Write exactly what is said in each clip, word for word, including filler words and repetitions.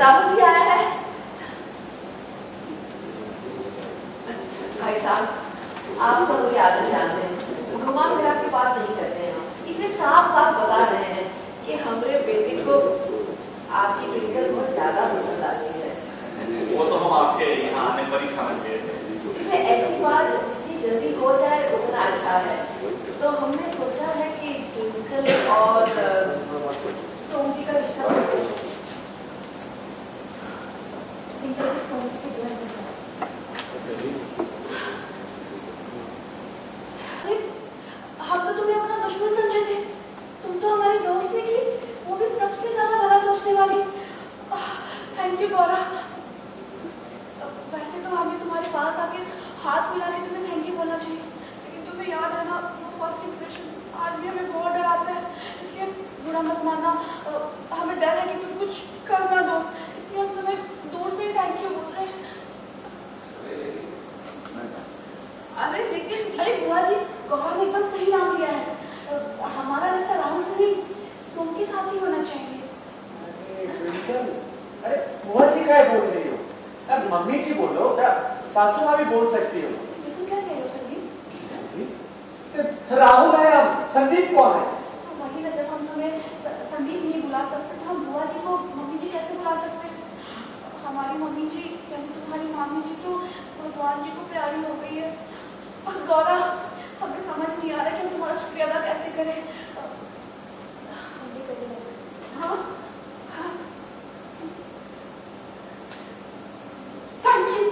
राहुल भी आया है। भाई साहब, आप सब मेरी आदत जानते हैं, घुमा फिरा की बात नहीं करते हैं। इसे साफ साफ बता रहे हैं कि हमारे बेटे को आपकी ट्विंकल बहुत ज्यादा पसंद आती है। वो तो हम आपके यहाँ आने पर ही समझ गए थे। इसे ऐसी बात जितनी जल्दी हो जाए उतना अच्छा है। तो हमने सोचा है कि ट्विंकल और सोम जी का रिश्ता ट्विंकल से सोम जी को जोड़ हम तो तुम्हें अपना दुश्मन समझे थे, तुम तो हमारी दोस्त निकली, वो भी सबसे ज्यादा भला सोचने वाली। Thank you Gaura. वैसे तो हमें तुम्हारे पास आके हाथ मिला के तुम्हें थैंक यू बोलना चाहिए, लेकिन तुम्हें याद है ना वो फर्स्ट इंप्रेशन आज भी हमें बहुत डराता है, इसलिए बुरा मत मानना। हमें डर है कि तुम कुछ कर ना दो, इसलिए हम तुम्हें दूर से ही थैंक यू बोल रहे हैं। अरे लेकिन अरे बुआ जी, गौर ने एकदम सही नाम लिया है। हमारा रिश्ता राहुल से नहीं सोम के साथ ही होना चाहिए। अरे अरे बुआ जी क्या बोल रही हो? अब मम्मी जी बोलो, सासू माँ भी बोल सकती हो। ये तो क्या कह रहे हो संदीप? राहुल है, हम संदीप कौन है? तो वही ना, जब हम तुम्हें संदीप नहीं बुला सकते तो हम बुआ जी को मम्मी जी कैसे बुला सकते हैं? हमारी मम्मी जी यानी तुम्हारी मामी जी तो भगवान जी को प्यारी हो गई है। गौरा, हमें समझ नहीं आ रहा कि हम तुम्हारा शुक्रिया अदा कैसे करें। हाँ हाँ थैंक यू।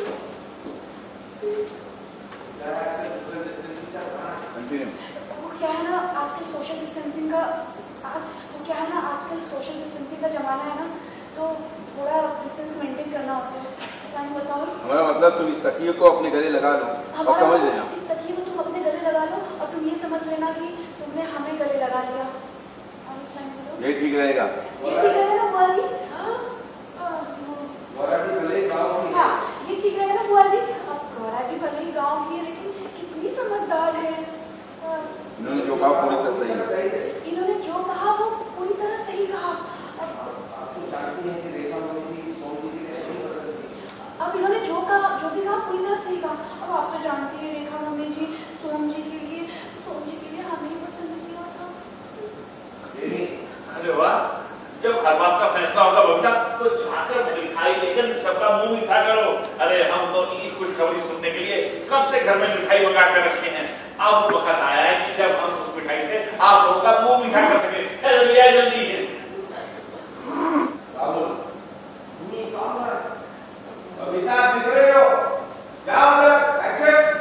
वो क्या है ना आजकल सोशल डिस्टेंसिंग का आज वो क्या है ना आजकल सोशल डिस्टेंसिंग का जमाना है ना, तो थोड़ा डिस्टेंस मेंटेन करना होता है। बताओ। हमारा मतलब तुम इस तकिए को अपने गले लगा लो और समझ लेना। इस तकिए को तुम अपने गले लगा लो और तुम ये समझ लेना कि तुमने हमें गले लगा लिया। ये ठीक रहेगा? ये ठीक रहेगा बुआ जी? हाँ ये ठीक रहेगा ना बुआ जी? अब गौरा जी भले ही गाँव की है लेकिन कितनी समझदार है। इन्होंने जो कहा पूरी तरह सही है। इन्होंने जो कहा वो पूरी तरह सही कहा। अब इन्होंने जो कहा जो भी कहा पूरी तरह सही कहा। अब आप तो जानती है रेखा मम्मी जी सोम जी के लिए सोम जी के लिए हमें ही पसंद किया था। अरे वाह, जब हर बात का फैसला होगा बबीता तो जाकर मिठाई लेकर सबका मुंह मीठा करो। अरे हम तो ईद खुशखबरी सुनने के लिए कब से घर में मिठाई मंगा कर रखे हैं। अब वक्त आया है कि जब हम उस मिठाई से आप लोगों का मुंह मीठा कर सके। जल्दी जल्दी है। बबीता आप दिख रहे हो? क्या हो रहा है? एक्शन।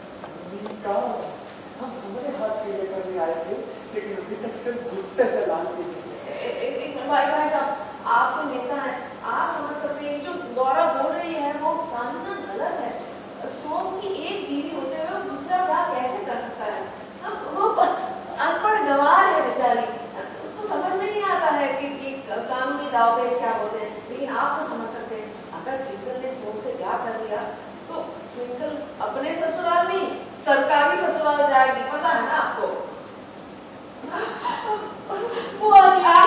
हम हमारे हाथ के लेकर भी आए थे लेकिन अभी तक सिर्फ गुस्से से लाल के भाई भाई साहब आप तो नेता हैं, आप समझ सकते हैं जो गौरव बोल रही है वो कानूनन गलत है। सोम की एक बीवी होते हुए दूसरा ब्याह कैसे कर सकता है? वो अनपढ़ गंवार है बेचारी, उसको समझ में नहीं आता है कि, कि कानूनी दावपेच क्या होते हैं। लेकिन आप तो समझ सकते हैं अगर ट्विंकल ने सोम से ब्याह कर लिया तो ट्विंकल अपने ससुराल नहीं सरकारी ससुराल जाएगी, पता है ना आपको? वो